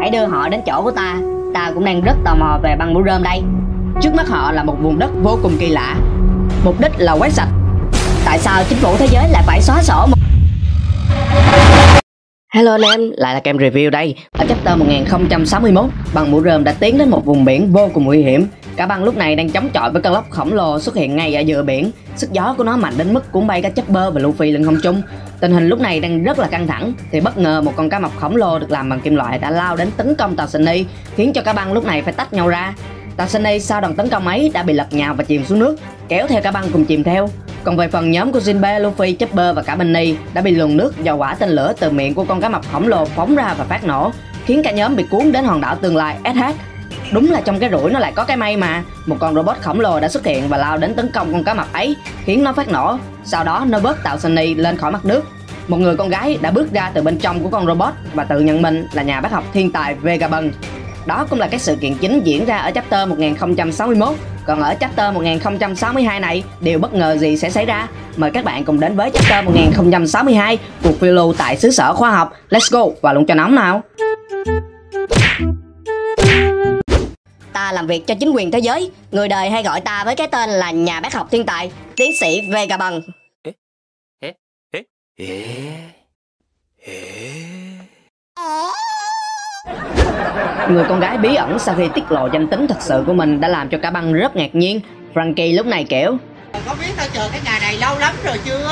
hãy đưa họ đến chỗ của ta. Ta cũng đang rất tò mò về băng mũ rơm đây. Trước mắt họ là một vùng đất vô cùng kỳ lạ. Mục đích là quét sạch. Tại sao chính phủ thế giới lại phải xóa sổ một... Hello anh em, lại là Kem Review đây. Ở chapter 1061, băng mũ rơm đã tiến đến một vùng biển vô cùng nguy hiểm. Cả băng lúc này đang chống chọi với cơn lốc khổng lồ xuất hiện ngay ở giữa biển. Sức gió của nó mạnh đến mức cuốn bay cả Chopper và Luffy lên không trung. Tình hình lúc này đang rất là căng thẳng thì bất ngờ một con cá mập khổng lồ được làm bằng kim loại đã lao đến tấn công tàu Sunny, khiến cho cả băng lúc này phải tách nhau ra. Tàu Sunny sau đòn tấn công ấy đã bị lật nhào và chìm xuống nước, kéo theo cả băng cùng chìm theo. Còn về phần nhóm của Jinbe, Luffy, Chopper và cả Benny đã bị luồn nước do quả tên lửa từ miệng của con cá mập khổng lồ phóng ra và phát nổ, khiến cả nhóm bị cuốn đến hòn đảo tương lai SH. Đúng là trong cái rủi nó lại có cái may mà, một con robot khổng lồ đã xuất hiện và lao đến tấn công con cá mập ấy, khiến nó phát nổ. Sau đó nó vớt tàu Sunny lên khỏi mặt nước. Một người con gái đã bước ra từ bên trong của con robot và tự nhận mình là nhà bác học thiên tài Vegabond. Đó cũng là cái sự kiện chính diễn ra ở chapter 1061. Còn ở chapter 1062 này, điều bất ngờ gì sẽ xảy ra? Mời các bạn cùng đến với chapter 1062, cuộc phiêu lưu tại xứ sở khoa học. Let's go, và luôn cho nóng nào. Ta làm việc cho chính quyền thế giới, người đời hay gọi ta với cái tên là nhà bác học thiên tài, tiến sĩ Vegabond. Người con gái bí ẩn sau khi tiết lộ danh tính thật sự của mình đã làm cho cả băng rất ngạc nhiên. Frankie lúc này kiểu: có biết tao chờ cái ngày này lâu lắm rồi chưa?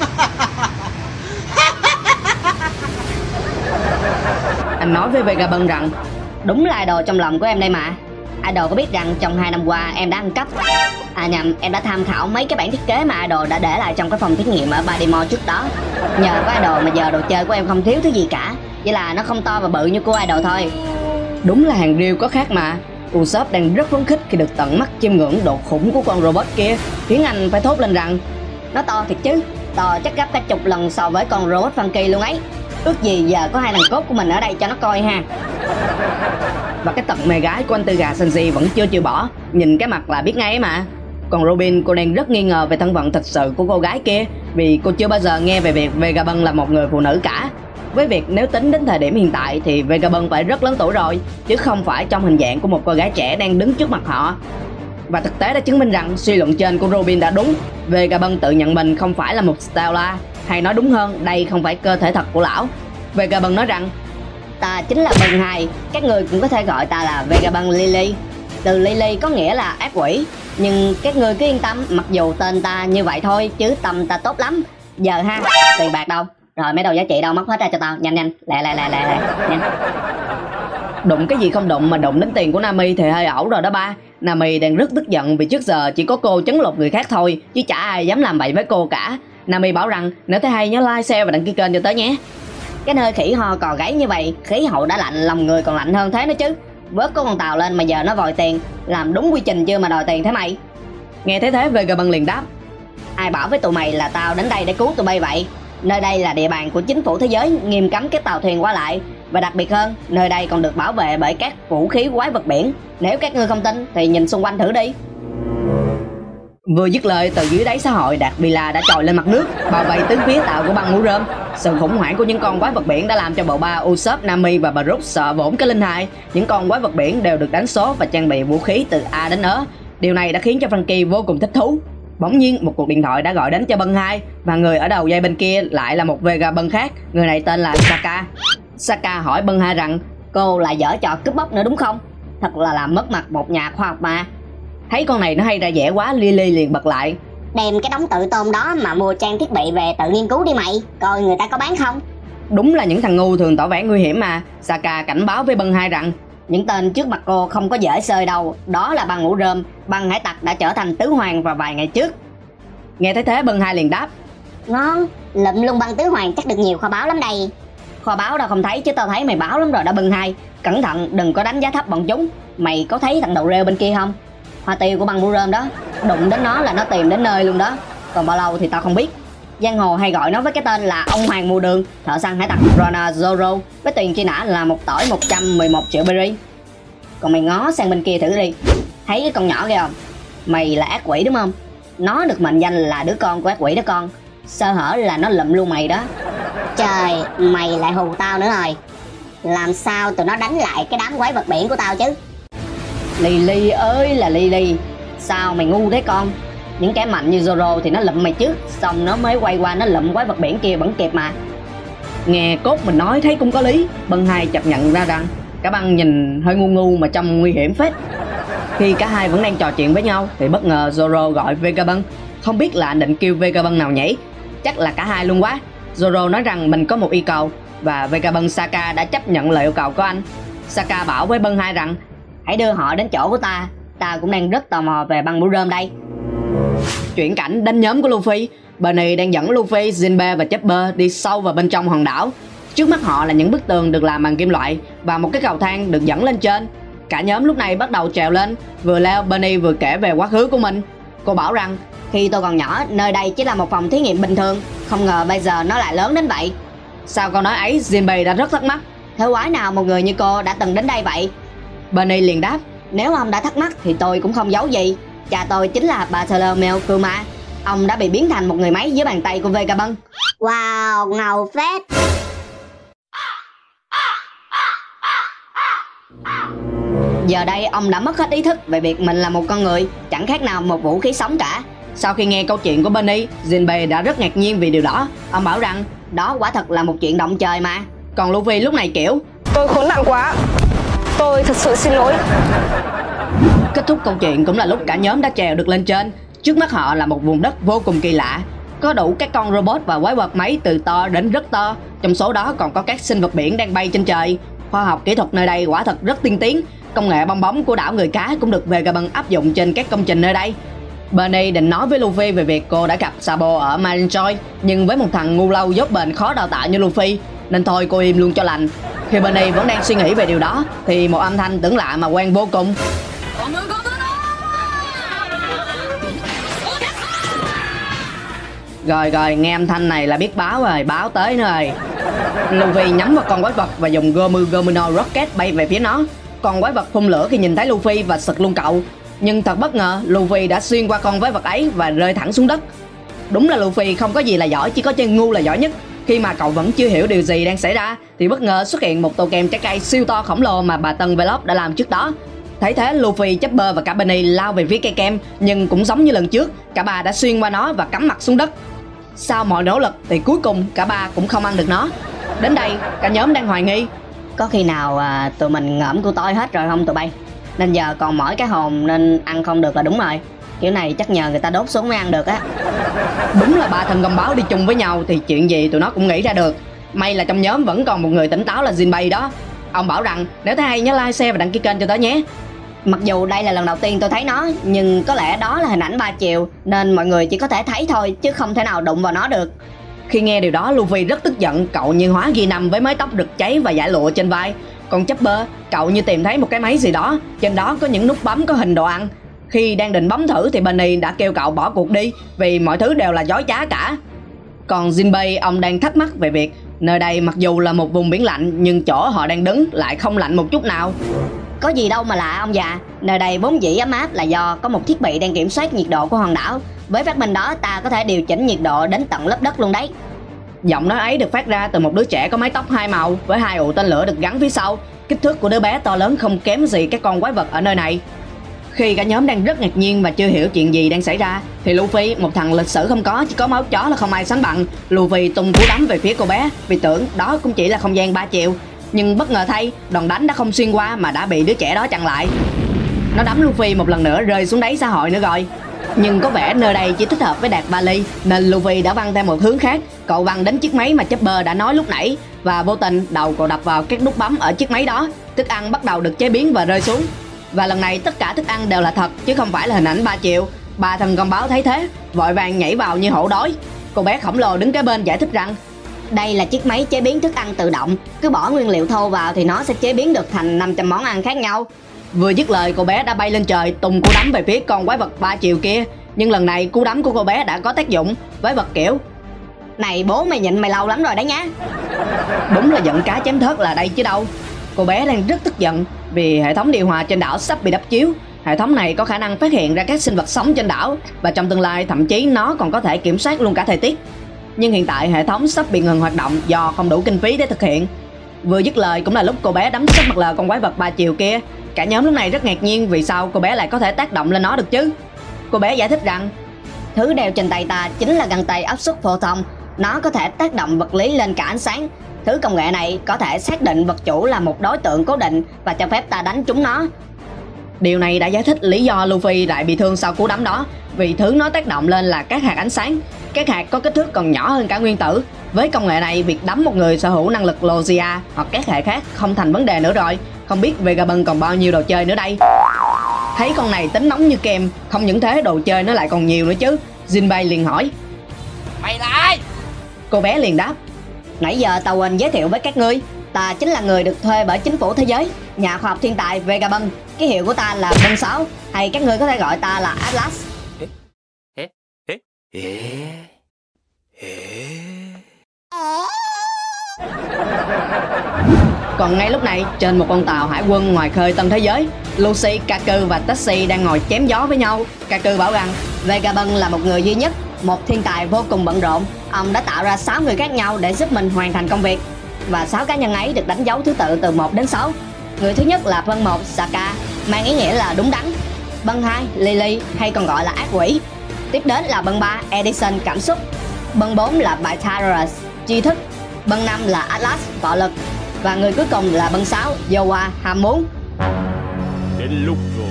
Anh nói với Vegabond rằng đúng là idol trong lòng của em đây mà. Idol có biết rằng trong 2 năm qua em đã ăn cắp, nhầm, em đã tham khảo mấy cái bản thiết kế mà Idol đã để lại trong cái phòng thí nghiệm ở Baltimore trước đó. Nhờ có Idol mà giờ đồ chơi của em không thiếu thứ gì cả, chỉ là nó không to và bự như của Idol thôi. Đúng là hàng riêu có khác mà. Usopp đang rất phấn khích khi được tận mắt chiêm ngưỡng độ khủng của con robot kia, khiến anh phải thốt lên rằng nó to thiệt chứ, to chắc gấp cả chục lần so với con robot Funky luôn ấy. Ước gì giờ có hai thằng cốt của mình ở đây cho nó coi ha. Và cái tận mê gái của anh Tư Gà Sanji vẫn chưa chịu bỏ, nhìn cái mặt là biết ngay ấy mà. Còn Robin, cô đang rất nghi ngờ về thân phận thật sự của cô gái kia, vì cô chưa bao giờ nghe về việc Vegabond là một người phụ nữ cả. Với việc nếu tính đến thời điểm hiện tại thì Vegabond phải rất lớn tuổi rồi, chứ không phải trong hình dạng của một cô gái trẻ đang đứng trước mặt họ. Và thực tế đã chứng minh rằng suy luận trên của Robin đã đúng. Vegabond tự nhận mình không phải là một Stella, hay nói đúng hơn, đây không phải cơ thể thật của lão. Vegabond nói rằng ta chính là Bần 2, các người cũng có thể gọi ta là Vegabond Lily. Từ Lily có nghĩa là ác quỷ, nhưng các người cứ yên tâm, mặc dù tên ta như vậy thôi chứ tâm ta tốt lắm. Giờ ha, tiền bạc đâu? Rồi mấy đồ giá trị đâu, móc hết ra cho tao, nhanh nhanh, lẹ nhanh. Đụng cái gì không đụng mà đụng đến tiền của Nami thì hơi ẩu rồi đó ba. Nami đang rất tức giận vì trước giờ chỉ có cô chấn lột người khác thôi, chứ chả ai dám làm vậy với cô cả. Nami bảo rằng nếu thấy hay nhớ like, share và đăng ký kênh cho tớ nhé. Cái nơi khỉ ho cò gáy như vậy, khí hậu đã lạnh, lòng người còn lạnh hơn thế nữa chứ. Vớt có con tàu lên mà giờ nó vòi tiền, làm đúng quy trình chưa mà đòi tiền thế mày? Nghe thấy thế Vegabond liền đáp: ai bảo với tụi mày là tao đến đây để cứu tụi bay vậy? Nơi đây là địa bàn của chính phủ thế giới, nghiêm cấm các tàu thuyền qua lại. Và đặc biệt hơn, nơi đây còn được bảo vệ bởi các vũ khí quái vật biển. Nếu các ngươi không tin thì nhìn xung quanh thử đi. Vừa dứt lời, từ dưới đáy xã hội Đạt Bila đã trồi lên mặt nước, bao vây tứ phía tàu của băng mũ rơm. Sự khủng hoảng của những con quái vật biển đã làm cho bộ ba Usopp, Nami và Baruch sợ vỗn cái linh hài. Những con quái vật biển đều được đánh số và trang bị vũ khí từ A đến Ớ. Điều này đã khiến cho Frankie vô cùng thích thú. Bỗng nhiên một cuộc điện thoại đã gọi đến cho Bân 2, và người ở đầu dây bên kia lại là một Vegabond khác. Người này tên là Saka. Saka hỏi Bân 2 rằng cô lại dở trò cướp bóc nữa đúng không? Thật là làm mất mặt một nhà khoa học mà. Thấy con này nó hay ra vẻ quá, Lily liền bật lại: đem cái đống tự tôn đó mà mua trang thiết bị về tự nghiên cứu đi mày, coi người ta có bán không. Đúng là những thằng ngu thường tỏ vẻ nguy hiểm mà. Saka cảnh báo với Bân 2 rằng những tên trước mặt cô không có dễ xơi đâu, đó là băng mũ rơm, băng hải tặc đã trở thành tứ hoàng vào vài ngày trước. Nghe thấy thế Bân 2 liền đáp: ngon, lụm luôn băng tứ hoàng chắc được nhiều kho báu lắm đây. Kho báu đâu không thấy, chứ tao thấy mày báo lắm rồi đó Bân 2. Cẩn thận đừng có đánh giá thấp bọn chúng. Mày có thấy thằng đầu rêu bên kia không? Hoa tiêu của băng mũ rơm đó, đụng đến nó là nó tìm đến nơi luôn đó. Còn bao lâu thì tao không biết. Giang hồ hay gọi nó với cái tên là ông hoàng mù đường, thợ săn hải tặc Rona Zoro, với tiền truy nã là một tỏi 111 triệu berry. Còn mày ngó sang bên kia thử đi, thấy cái con nhỏ kia không? Mày là ác quỷ đúng không? Nó được mệnh danh là đứa con của ác quỷ đó con. Sơ hở là nó lụm luôn mày đó. Trời, mày lại hù tao nữa rồi. Làm sao tụi nó đánh lại cái đám quái vật biển của tao chứ? Lily ơi là Lily, sao mày ngu thế con? Những kẻ mạnh như Zoro thì nó lụm mày trước, xong nó mới quay qua nó lụm quái vật biển kia vẫn kịp mà. Nghe cốt mình nói thấy cũng có lý. Bân Hai chợt nhận ra rằng cả băng nhìn hơi ngu ngu mà trông nguy hiểm phết. Khi cả hai vẫn đang trò chuyện với nhau thì bất ngờ Zoro gọi Vegabond. Không biết là anh định kêu Vegabond nào nhỉ? Chắc là cả hai luôn quá. Zoro nói rằng mình có một yêu cầu và Vegabond Saka đã chấp nhận lời yêu cầu của anh. Saka bảo với Bân Hai rằng hãy đưa họ đến chỗ của ta, ta cũng đang rất tò mò về băng mũ rơm đây. Chuyển cảnh đến nhóm của Luffy. Bonnie đang dẫn Luffy, Jinbe và Chopper đi sâu vào bên trong hòn đảo. Trước mắt họ là những bức tường được làm bằng kim loại và một cái cầu thang được dẫn lên trên. Cả nhóm lúc này bắt đầu trèo lên. Vừa leo, Bonnie vừa kể về quá khứ của mình. Cô bảo rằng khi tôi còn nhỏ, nơi đây chỉ là một phòng thí nghiệm bình thường, không ngờ bây giờ nó lại lớn đến vậy. sau câu nói ấy, Jinbe đã rất thắc mắc. Thế quái nào một người như cô đã từng đến đây vậy? Bonnie liền đáp, nếu ông đã thắc mắc thì tôi cũng không giấu gì. Cha tôi chính là Bartolomeo Kuma. Ông đã bị biến thành một người máy dưới bàn tay của Vegabond. Wow, ngầu phết. Giờ đây ông đã mất hết ý thức về việc mình là một con người, chẳng khác nào một vũ khí sống cả. Sau khi nghe câu chuyện của Bonnie, Jinbe đã rất ngạc nhiên vì điều đó. Ông bảo rằng đó quả thật là một chuyện động trời mà. Còn Luffy lúc này kiểu tôi khốn nạn quá, tôi thật sự xin lỗi. Kết thúc câu chuyện cũng là lúc cả nhóm đã trèo được lên trên. Trước mắt họ là một vùng đất vô cùng kỳ lạ, có đủ các con robot và quái vật máy từ to đến rất to. Trong số đó còn có các sinh vật biển đang bay trên trời. Khoa học kỹ thuật nơi đây quả thật rất tiên tiến. Công nghệ bong bóng của đảo người cá cũng được Vegabond áp dụng trên các công trình nơi đây. Bonnie định nói với Luffy về việc cô đã gặp Sabo ở Marineford, nhưng với một thằng ngu lâu dốt bền khó đào tạo như Luffy nên thôi cô im luôn cho lành. Khi Bonnie vẫn đang suy nghĩ về điều đó thì một âm thanh tưởng lạ mà quen vô cùng. Rồi, nghe âm thanh này là biết báo rồi, báo tới nữa rồi. Luffy nhắm vào con quái vật và dùng Gomino Rocket bay về phía nó. Con quái vật phun lửa khi nhìn thấy Luffy và sực luôn cậu. Nhưng thật bất ngờ, Luffy đã xuyên qua con quái vật ấy và rơi thẳng xuống đất. Đúng là Luffy không có gì là giỏi, chỉ có chơi ngu là giỏi nhất. Khi mà cậu vẫn chưa hiểu điều gì đang xảy ra thì bất ngờ xuất hiện một tô kem trái cây siêu to khổng lồ mà bà Tân Vlog đã làm trước đó. Thấy thế, Luffy, Chopper và cả Bonnie lao về phía cây kem, nhưng cũng giống như lần trước, cả ba đã xuyên qua nó và cắm mặt xuống đất. Sau mọi nỗ lực thì cuối cùng cả ba cũng không ăn được nó. Đến đây, cả nhóm đang hoài nghi, có khi nào tụi mình ngỡm của tôi hết rồi không tụi bay? Nên giờ còn mỗi cái hồn nên ăn không được là đúng rồi. Kiểu này chắc nhờ người ta đốt xuống mới ăn được á. Đúng là ba thần gom báo đi chung với nhau thì chuyện gì tụi nó cũng nghĩ ra được. May là trong nhóm vẫn còn một người tỉnh táo là Jinbei đó. Ông bảo rằng nếu thấy hay nhớ like, share và đăng ký kênh cho tớ nhé. Mặc dù đây là lần đầu tiên tôi thấy nó, nhưng có lẽ đó là hình ảnh 3 chiều nên mọi người chỉ có thể thấy thôi chứ không thể nào đụng vào nó được. Khi nghe điều đó, Luffy rất tức giận. Cậu như hóa Ghi Năm với mái tóc rực cháy và dải lụa trên vai. Còn Chopper, cậu như tìm thấy một cái máy gì đó, trên đó có những nút bấm có hình đồ ăn. Khi đang định bấm thử thì Bonnie đã kêu cậu bỏ cuộc đi vì mọi thứ đều là dối trá cả. Còn Jinbei, ông đang thắc mắc về việc nơi đây mặc dù là một vùng biển lạnh nhưng chỗ họ đang đứng lại không lạnh một chút nào. Có gì đâu mà lạ ông già, nơi đây vốn dĩ ấm áp là do có một thiết bị đang kiểm soát nhiệt độ của hòn đảo. Với phát minh đó ta có thể điều chỉnh nhiệt độ đến tận lớp đất luôn đấy. Giọng nói ấy được phát ra từ một đứa trẻ có mái tóc hai màu với hai ụ tên lửa được gắn phía sau. Kích thước của đứa bé to lớn không kém gì các con quái vật ở nơi này. Khi cả nhóm đang rất ngạc nhiên và chưa hiểu chuyện gì đang xảy ra thì Luffy, một thằng lịch sử không có, chỉ có máu chó là không ai sánh bằng, Luffy tung cú đấm về phía cô bé vì tưởng đó cũng chỉ là không gian 3 chiều. Nhưng bất ngờ thay, đòn đánh đã không xuyên qua mà đã bị đứa trẻ đó chặn lại. Nó đấm Luffy một lần nữa rơi xuống đáy xã hội nữa rồi. Nhưng có vẻ nơi đây chỉ thích hợp với đạc vali nên Luffy đã văng theo một hướng khác. Cậu văng đến chiếc máy mà Chopper đã nói lúc nãy và vô tình đầu cậu đập vào các nút bấm ở chiếc máy đó. Thức ăn bắt đầu được chế biến và rơi xuống. Và lần này tất cả thức ăn đều là thật chứ không phải là hình ảnh 3 chiều. Ba thần con báo thấy thế, vội vàng nhảy vào như hổ đói. Cô bé khổng lồ đứng kế bên giải thích rằng đây là chiếc máy chế biến thức ăn tự động, cứ bỏ nguyên liệu thô vào thì nó sẽ chế biến được thành 500 món ăn khác nhau. Vừa dứt lời, cô bé đã bay lên trời tung cú đấm về phía con quái vật 3 chiều kia. Nhưng lần này cú đấm của cô bé đã có tác dụng. Quái vật kiểu này bố mày nhịn mày lâu lắm rồi đấy nhá. Đúng là giận cá chém thớt là đây chứ đâu. Cô bé đang rất tức giận vì hệ thống điều hòa trên đảo sắp bị đắp chiếu. Hệ thống này có khả năng phát hiện ra các sinh vật sống trên đảo và trong tương lai thậm chí nó còn có thể kiểm soát luôn cả thời tiết. Nhưng hiện tại hệ thống sắp bị ngừng hoạt động do không đủ kinh phí để thực hiện. Vừa dứt lời cũng là lúc cô bé đấm sấp mặt lờ con quái vật 3 chiều kia. Cả nhóm lúc này rất ngạc nhiên vì sao cô bé lại có thể tác động lên nó được chứ. Cô bé giải thích rằng thứ đeo trên tay ta chính là găng tay áp suất phô thông. Nó có thể tác động vật lý lên cả ánh sáng. Thứ công nghệ này có thể xác định vật chủ là một đối tượng cố định và cho phép ta đánh trúng nó. Điều này đã giải thích lý do Luffy lại bị thương sau cú đấm đó, vì thứ nó tác động lên là các hạt ánh sáng. Các hạt có kích thước còn nhỏ hơn cả nguyên tử. Với công nghệ này, việc đấm một người sở hữu năng lực Logia hoặc các hệ khác không thành vấn đề nữa rồi. Không biết Vegabond còn bao nhiêu đồ chơi nữa đây. Thấy con này tính nóng như kem, không những thế đồ chơi nó lại còn nhiều nữa chứ. Jinbei liền hỏi: Mày là ai? Cô bé liền đáp: Nãy giờ tao quên giới thiệu với các ngươi, ta chính là người được thuê bởi chính phủ thế giới, nhà khoa học thiên tài Vegabond. Ký hiệu của ta là Bân 6, hay các ngươi có thể gọi ta là Atlas. Còn ngay lúc này, trên một con tàu hải quân ngoài khơi tân thế giới, Lucy, Kaku và Taxi đang ngồi chém gió với nhau. Kaku bảo rằng Vegabond là một người duy nhất, một thiên tài vô cùng bận rộn. Ông đã tạo ra 6 người khác nhau để giúp mình hoàn thành công việc, và 6 cá nhân ấy được đánh dấu thứ tự từ 1 đến 6. Người thứ nhất là Bân 1 Saka, mang ý nghĩa là đúng đắn. Bân 2 Lily, hay còn gọi là ác quỷ. Tiếp đến là Bân 3 Edison, cảm xúc. Bân 4 là Pythagoras, tri thức. Bân 5 là Atlas, bạo lực. Và người cuối cùng là Bân 6 Yoa, ham muốn. Đến lúc rồi.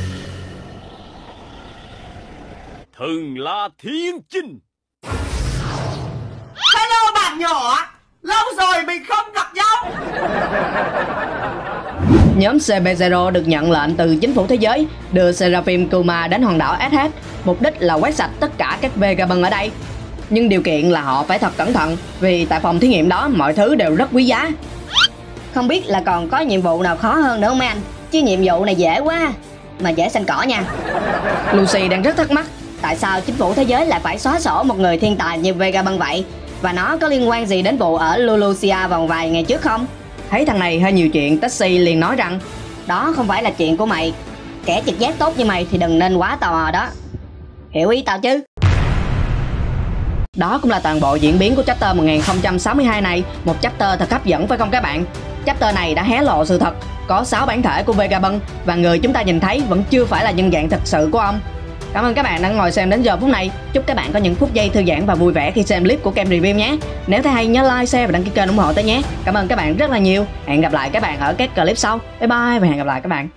Thần là thiên chinh. Hello bạn nhỏ, lâu rồi mình không gặp nhau. nhóm CP0 được nhận lệnh từ chính phủ thế giới đưa Seraphim Kuma đến hòn đảo SH, mục đích là quét sạch tất cả các Vegabond ở đây. Nhưng điều kiện là họ phải thật cẩn thận, vì tại phòng thí nghiệm đó mọi thứ đều rất quý giá. Không biết là còn có nhiệm vụ nào khó hơn nữa không mấy anh? Chứ nhiệm vụ này dễ quá, mà dễ xanh cỏ nha. Lucy đang rất thắc mắc, tại sao chính phủ thế giới lại phải xóa sổ một người thiên tài như Vegabond vậy? Và nó có liên quan gì đến vụ ở Lulusia vào vài ngày trước không? Thấy thằng này hơi nhiều chuyện, Taxi liền nói rằng đó không phải là chuyện của mày. Kẻ trực giác tốt như mày thì đừng nên quá tò mò đó. Hiểu ý tao chứ? đó cũng là toàn bộ diễn biến của chapter 1062 này. Một chapter thật hấp dẫn phải không các bạn? Chapter này đã hé lộ sự thật, có 6 bản thể của Vegabond và người chúng ta nhìn thấy vẫn chưa phải là nhân dạng thật sự của ông. Cảm ơn các bạn đã ngồi xem đến giờ phút này. Chúc các bạn có những phút giây thư giãn và vui vẻ khi xem clip của Kem Review nhé. Nếu thấy hay nhớ like, share và đăng ký kênh ủng hộ tôi nhé. Cảm ơn các bạn rất là nhiều. Hẹn gặp lại các bạn ở các clip sau. Bye bye và hẹn gặp lại các bạn.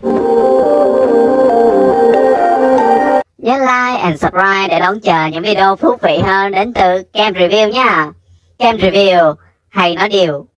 Nhớ like and subscribe để đón chờ những video thú vị hơn đến từ Kem Review nha. Kem Review hay nói điều.